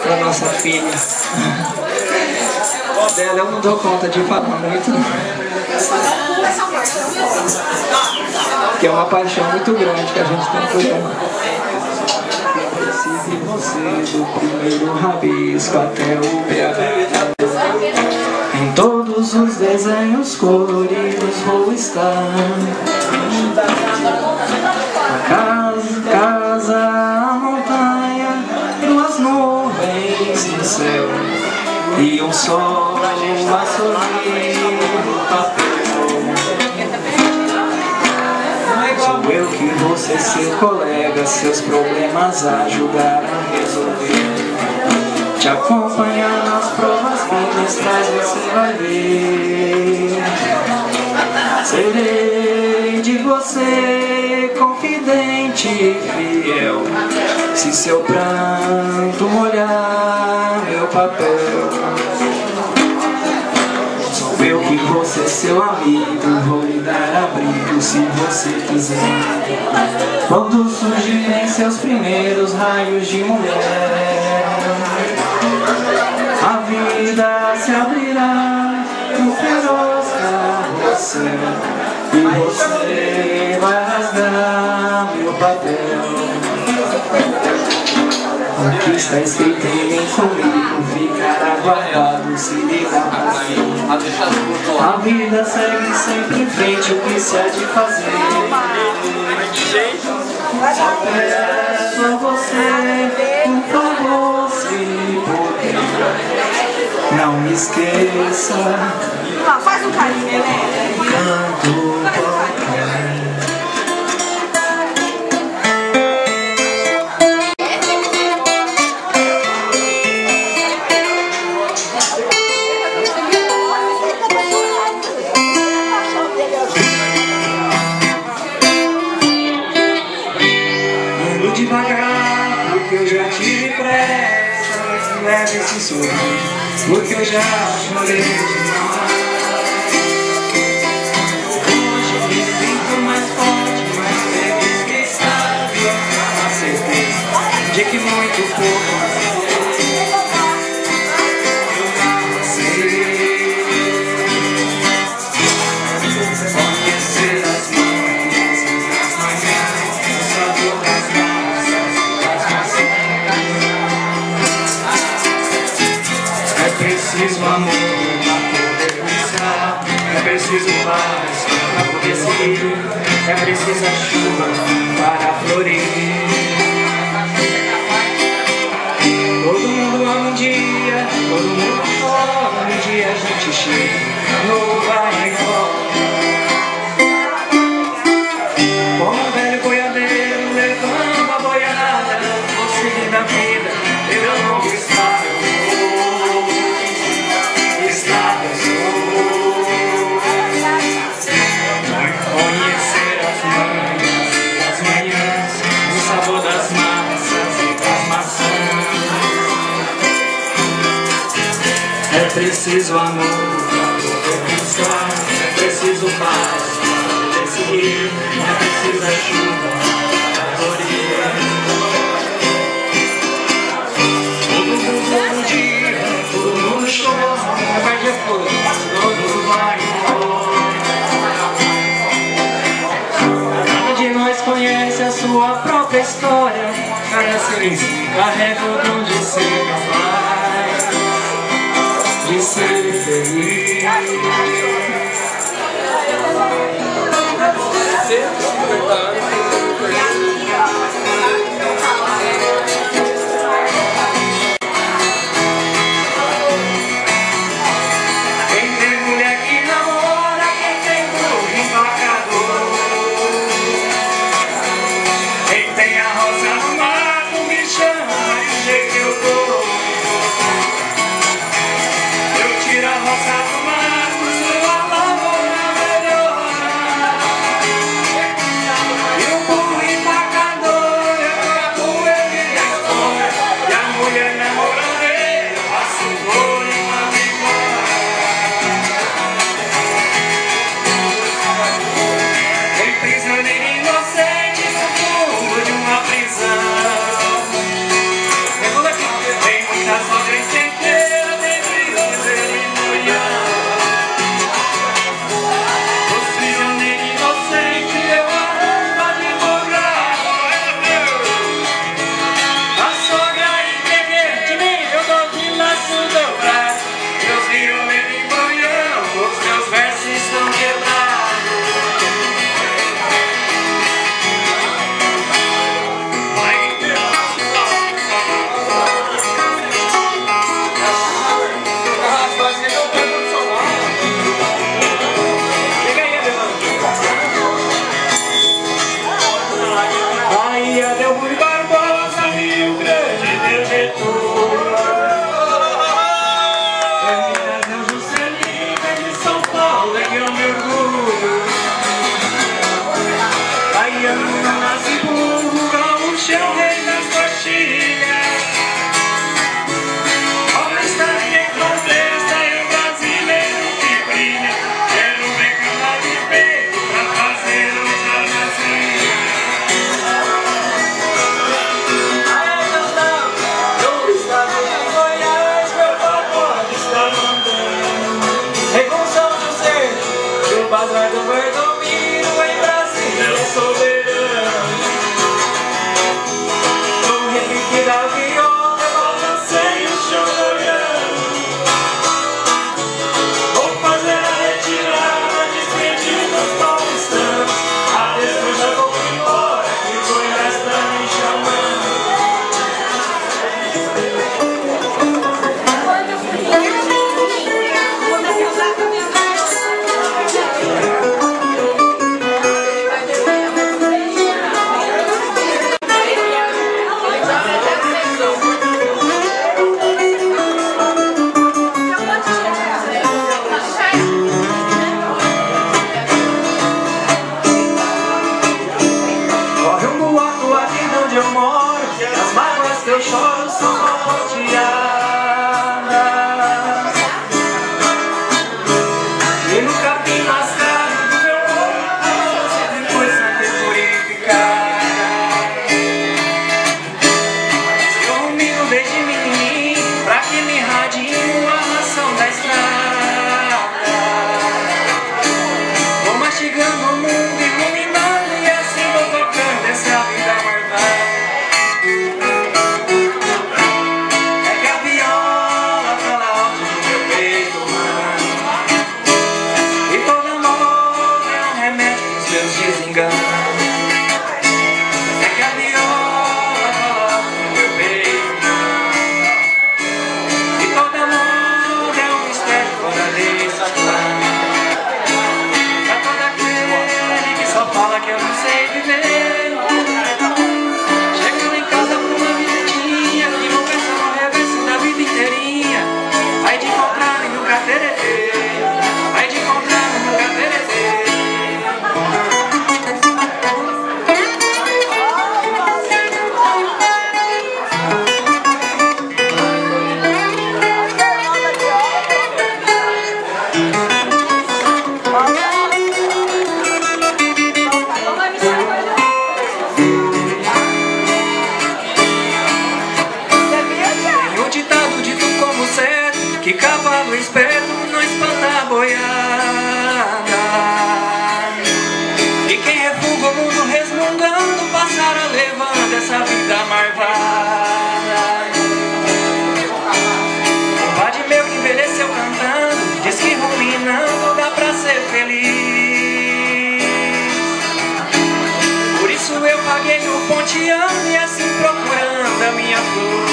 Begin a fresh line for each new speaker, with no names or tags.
pra nossa filha. Dela eu não dou conta de falar muito, que é uma paixão muito grande que a gente tem por ela. Preciso de você, do primeiro rabisco até o PH. Em todos os desenhos coloridos vou estar. A casa, a montanha, duas nuvens no céu e um sol a sorrir no papel. Sou eu que você, seu colega, seus problemas ajudar a resolver. Te acompanhar nas provas bimestrais você vai ver. Serei de você confidente e fiel, se seu pranto molhar meu papel. Sou eu que você, seu amigo, vou lhe dar abrigo se você quiser. Quando surgirem seus primeiros raios de mulher, a vida se abrirá no feroz carrossel e você vai rasgar meu papel. O que está escrito em mim comigo ficará guardado se ligar pra mim. A vida segue sempre em frente, o que se há de fazer? Só peço a você, por favor, se puder, não me esqueça.
Faz um carinho, né?
Canto qualquer. Indo devagar, porque eu já tive pressa. Leve esse sorriso, porque eu já chorei demais. Hoje me sinto mais forte, mais feliz que estável. A certeza de que muito pouco preciso amor para poder buscar, é preciso paz para poder seguir, é preciso a chuva para florir. Todo mundo ama um dia, todo mundo chora, um dia a gente chega, novo vai embora. Como um velho boiadeiro levando a boiada, vou seguir da vida, eu não vou estar. Conhecer as manhãs, o sabor das massas e das maçãs. É preciso amor para poder buscar, é preciso paz para poder seguir, é preciso a chuva para florir. Todo mundo dia, todo mundo chora, vai depois, todo vai embora. Conhece a sua própria história, cada ser em si carrega o dom de ser capaz de ser feliz. Quem tem mulher que namora, quem tem burro embarcador, quem tem a rosa no mato me chama do jeito que eu tô. Eu tiro a rosa do mato, sua lavoura melhora. Eu pulo e taca Getúlio. Minas é o Juscelino, de São Paulo é que eu me orgulho. Baiano não nasce burro, gaúcho é o rei das coxilhas. Olha esta minha contesta e o brasileiro que brilha. Quero ver cama de peito pra fazer outra Brasília. No estado de Goiás, meu pagode está mandando. Revolução do ser, do bazar do Berdomiro em Brasília é soberano. No repique da viola, eu balancei o chão olhando. Vou fazer a retirada, despedir dos paulistanos. Adeus, eu já vou embora, que o Goiás tá me chamando. Corre um boato aqui de onde eu moro, as mágoas que eu choro são rodeadas. E no capim lascado do meu corpo sempre foi sangue purificada. Eu humilho desde menininho pra que me radie a ração da estrada. Vou mastigando o mundo e ruminando, e assim vou tocando essa vida marvada. É que a viola fala alto no meu peito, mano, e toda amor é um remédio pros meus desenganos. É que a viola fala alto no meu peito, mano, e todo amor é um mistério fora desse plano. Pra todo aquele que só fala que eu não sei viver, chegando em casa pra uma visitinha, que vou pensar no reverso da vida inteirinha. Vai de encontrar no Cateretê, vai de encontrar no Cateretê. Tem um ditado dito como certo, que cavalo esperto não espanta a boiada. E quem refuga o mundo resmungando, passará levando essa vida marvada. Compadre meu que envelheceu cantando, diz que ruminando dá pra ser feliz. Por isso eu paguei o ponteando e assim procurando a minha flor.